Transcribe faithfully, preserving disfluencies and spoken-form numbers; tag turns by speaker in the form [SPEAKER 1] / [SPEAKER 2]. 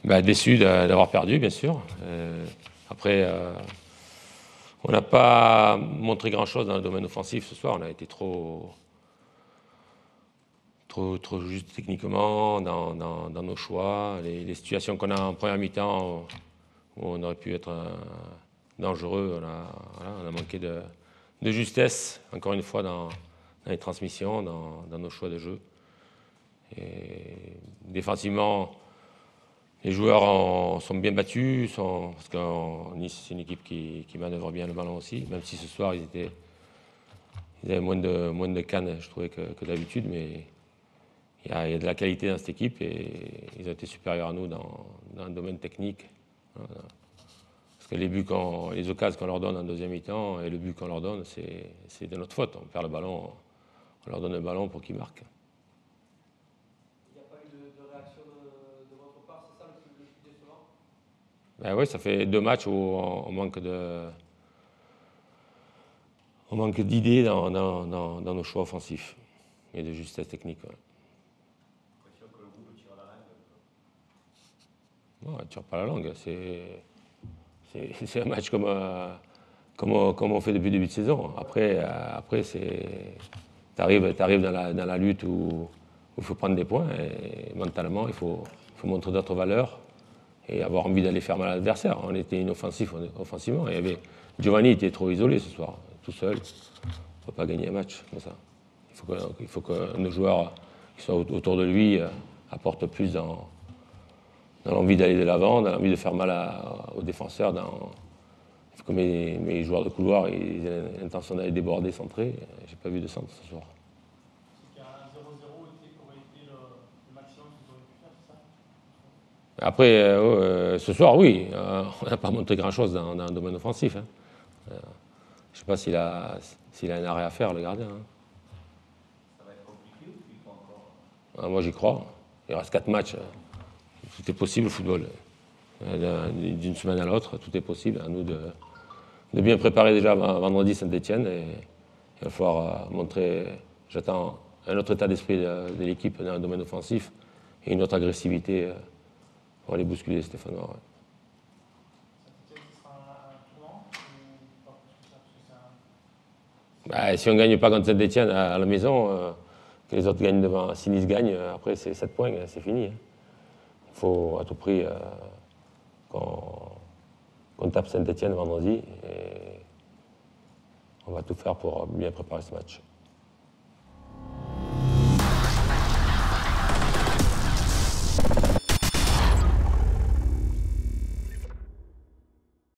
[SPEAKER 1] Ben, déçu d'avoir perdu, bien sûr. Euh, après, euh, on n'a pas montré grand-chose dans le domaine offensif ce soir. On a été trop, trop, trop juste techniquement dans, dans, dans nos choix. Les, les situations qu'on a en première mi-temps, où on aurait pu être euh, dangereux, on a, voilà, on a manqué de, de justesse, encore une fois, dans, dans les transmissions, dans, dans nos choix de jeu. Et défensivement, les joueurs en, sont bien battus, sont, parce que Nice, c'est une équipe qui, qui manœuvre bien le ballon aussi, même si ce soir, ils, étaient, ils avaient moins de, moins de cannes, je trouvais, que, que d'habitude, mais il y, a, il y a de la qualité dans cette équipe et ils ont été supérieurs à nous dans, dans le domaine technique. Voilà. Parce que les buts, qu'on, les occasions qu'on leur donne en deuxième mi-temps et le but qu'on leur donne, c'est, c'est de notre faute. On perd le ballon, on leur donne le ballon pour qu'ils marquent. Ben oui, ça fait deux matchs où on manque de, on manque d'idées dans, dans, dans, dans nos choix offensifs et de justesse technique. Ouais.
[SPEAKER 2] L'impression que le groupe tire la langue.
[SPEAKER 1] Non, elle ne tire pas la langue. C'est, c'est, c'est un match comme, euh, comme, comme on fait depuis le début de saison. Après, euh, après c'est, t'arrives, t'arrives dans la, dans la lutte où il faut prendre des points et mentalement, il faut, il faut montrer d'autres valeurs et avoir envie d'aller faire mal à l'adversaire. On était inoffensif offensivement. Il y avait, Giovanni était trop isolé ce soir, tout seul. On ne peut pas gagner un match comme ça. Il faut que, il faut que nos joueurs qui sont autour de lui apportent plus dans, dans l'envie d'aller de l'avant, dans l'envie de faire mal à, aux défenseurs. Dans, il faut que mes, mes joueurs de couloir ils aient l'intention d'aller déborder, centrer. Je n'ai pas vu de centre ce soir. Après, euh, ce soir, oui, euh, on n'a pas montré grand-chose dans, dans le domaine offensif. Hein. Euh, je ne sais pas s'il a, s'il a un arrêt à faire, le gardien. Hein.
[SPEAKER 2] Ça va être compliqué ou tu y crois encore?
[SPEAKER 1] Ah, moi, j'y crois. Il reste quatre matchs. Tout est possible au football. D'une semaine à l'autre, tout est possible. À nous de, de bien préparer déjà vendredi Saint-Etienne. Et il va falloir montrer, j'attends un autre état d'esprit de, de l'équipe dans le domaine offensif et une autre agressivité. On va les bousculer, Stéphanois. Ouais. Bah, si on ne gagne pas contre Saint-Etienne à, à la maison, euh, que les autres gagnent devant, si Nice gagne, après c'est sept points, c'est fini. Hein. Il faut à tout prix euh, qu'on, qu'on tape Saint-Etienne vendredi et on va tout faire pour bien préparer ce match.